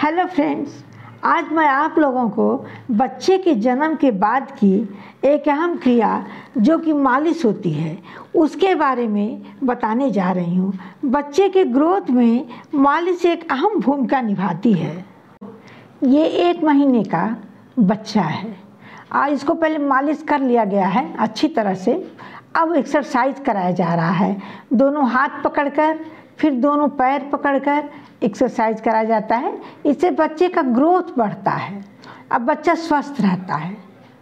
Hello friends, आज मैं आप लोगों को बच्चे के जन्म के बाद की एक अहम क्रिया जो कि मालिश होती है उसके बारे में बताने जा रही हूँ। बच्चे के ग्रोथ में मालिश एक अहम भूमिका निभाती है। ये 1 महीने का बच्चा है। इसको पहले मालिश कर लिया गया है अच्छी तरह से। अब एक्सरसाइज कराया जा रहा है। दोनों हाथ पकड़कर फिर दोनों पैर पकड़कर एक्सरसाइज कराया जाता है। इससे बच्चे का ग्रोथ बढ़ता है। अब बच्चा स्वस्थ रहता है।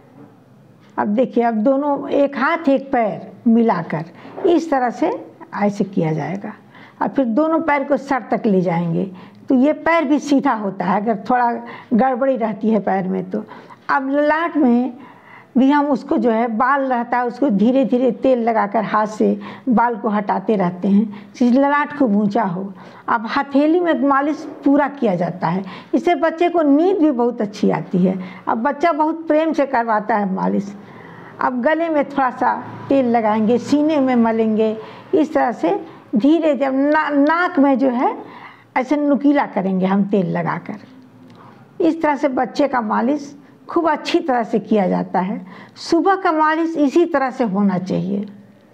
अब देखिए, अब दोनों एक हाथ एक पैर मिलाकर इस तरह से ऐसे किया जाएगा। अब फिर दोनों पैर को सर तक ले जाएंगे तो ये पैर भी सीधा होता है। अगर थोड़ा गड़बड़ी रहती है पैर में तो अब ललाट में भी हम उसको जो है बाल रहता है उसको धीरे धीरे तेल लगाकर हाथ से बाल को हटाते रहते हैं जिससे ललाट खूब ऊंचा हो। अब हथेली में मालिश पूरा किया जाता है। इससे बच्चे को नींद भी बहुत अच्छी आती है। अब बच्चा बहुत प्रेम से करवाता है मालिश। अब गले में थोड़ा सा तेल लगाएंगे, सीने में मलेंगे, इस तरह से धीरे जब नाक में जो है ऐसे नुकीला करेंगे हम तेल लगाकर। इस तरह से बच्चे का मालिश खूब अच्छी तरह से किया जाता है। सुबह का मालिश इसी तरह से होना चाहिए।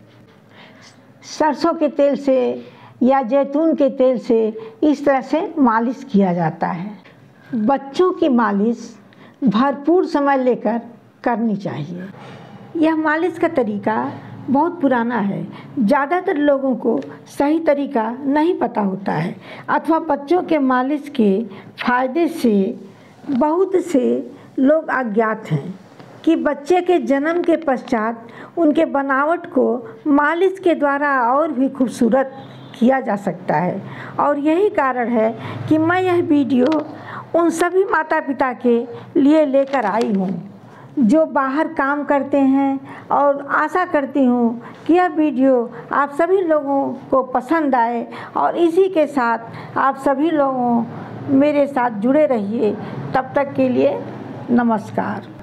सरसों के तेल से या जैतून के तेल से इस तरह से मालिश किया जाता है। बच्चों की मालिश भरपूर समय लेकर करनी चाहिए। यह मालिश का तरीका बहुत पुराना है। ज़्यादातर लोगों को सही तरीका नहीं पता होता है अथवा बच्चों के मालिश के फायदे से बहुत से लोग अज्ञात हैं कि बच्चे के जन्म के पश्चात उनके बनावट को मालिश के द्वारा और भी खूबसूरत किया जा सकता है। और यही कारण है कि मैं यह वीडियो उन सभी माता पिता के लिए लेकर आई हूँ जो बाहर काम करते हैं, और आशा करती हूँ कि यह वीडियो आप सभी लोगों को पसंद आए और इसी के साथ आप सभी लोगों मेरे साथ जुड़े रहिए। तब तक के लिए नमस्कार।